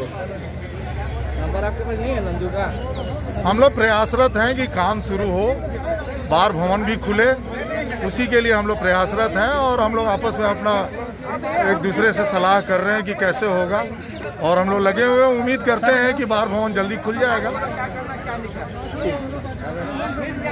Number आपके पास नहीं है नंदू का? हम लोग प्रयासरत हैं कि काम शुरू हो, बार भवन भी खुले, उसी के लिए हम लोग प्रयासरत हैं। और हम लोग आपस में अपना एक दूसरे से सलाह कर रहे हैं कि कैसे होगा, और हम लोग लगे हुए हैं, उम्मीद करते हैं कि बार भवन जल्दी खुल जाएगा।